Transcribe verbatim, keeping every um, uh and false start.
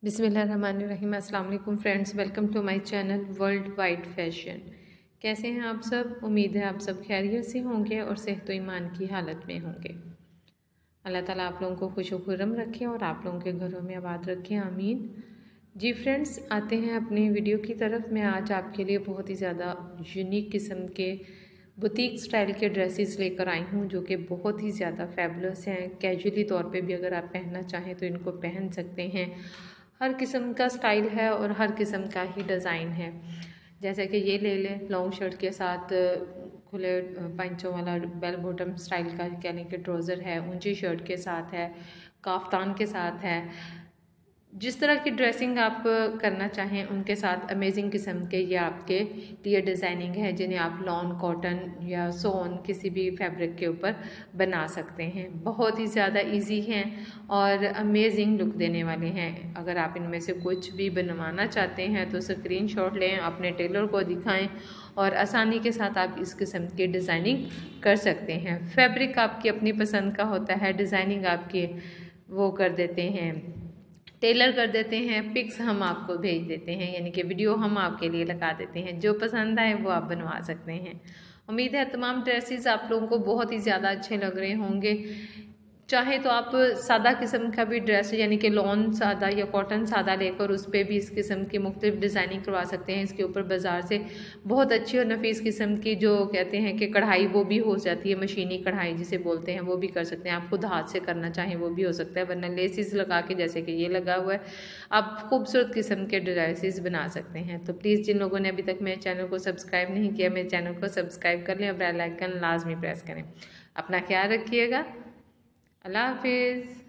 बिस्मिल्लाहिर्रहमानिर्रहीम। अस्सलाम वालेकुम friends, welcome to my channel world wide fashion. कैसे हैं आप सब? उम्मीद है आप सब खैरियत से होंगे और सेहत व ईमान की हालत में होंगे। अल्लाह ताला आप लोगों को खुश व खुर्रम रखे और आप लोगों के घरों में आबाद रखें, आमीन। जी फ्रेंड्स, आते हैं अपनी वीडियो की तरफ। मैं आज आपके लिए बहुत ही ज़्यादा यूनिक किस्म के बुटीक स्टाइल के ड्रेसेस लेकर आई हूँ जो कि बहुत ही ज़्यादा फैबुलस हैं। कैजुअली तौर पे भी अगर आप पहनना चाहें तो इनको पहन सकते हैं। हर किस्म का स्टाइल है और हर किस्म का ही डिज़ाइन है। जैसे कि ये ले लें, लॉन्ग शर्ट के साथ खुले पंचों वाला बेल बॉटम स्टाइल का यानी कि ट्राउज़र है, ऊंची शर्ट के साथ है, काफ्तान के साथ है। जिस तरह की ड्रेसिंग आप करना चाहें उनके साथ अमेजिंग किस्म के ये आपके लिए डिज़ाइनिंग है जिन्हें आप लॉन, कॉटन या सोन किसी भी फैब्रिक के ऊपर बना सकते हैं। बहुत ही ज़्यादा इजी हैं और अमेजिंग लुक देने वाले हैं। अगर आप इनमें से कुछ भी बनवाना चाहते हैं तो स्क्रीनशॉट लें, अपने टेलर को दिखाएं और आसानी के साथ आप इस किस्म की डिज़ाइनिंग कर सकते हैं। फैब्रिक आपकी अपनी पसंद का होता है, डिज़ाइनिंग आपकी वो कर देते हैं, टेलर कर देते हैं, पिक्स हम आपको भेज देते हैं, यानी कि वीडियो हम आपके लिए लगा देते हैं। जो पसंद आए वो आप बनवा सकते हैं। उम्मीद है तमाम ड्रेसेस आप लोगों को बहुत ही ज़्यादा अच्छे लग रहे होंगे। चाहे तो आप सादा किस्म का भी ड्रेस यानी कि लॉन सादा या कॉटन सादा लेकर उस पर भी इस किस्म की मुख्तलिफ डिज़ाइनिंग करवा सकते हैं। इसके ऊपर बाज़ार से बहुत अच्छी और नफीस किस्म की जो कहते हैं कि कढ़ाई वो भी हो जाती है, मशीनी कढ़ाई जिसे बोलते हैं, वो भी कर सकते हैं। आप खुद हाथ से करना चाहें वो भी हो सकता है, वरना लेसिस लगा के जैसे कि ये लगा हुआ है आप खूबसूरत किस्म के ड्रेसेस बना सकते हैं। तो प्लीज़ जिन लोगों ने अभी तक मेरे चैनल को सब्सक्राइब नहीं किया, मेरे चैनल को सब्सक्राइब कर लें और बेल आइकन लाजमी प्रेस करें। अपना ख्याल रखिएगा। अल्लाह हाफिज़।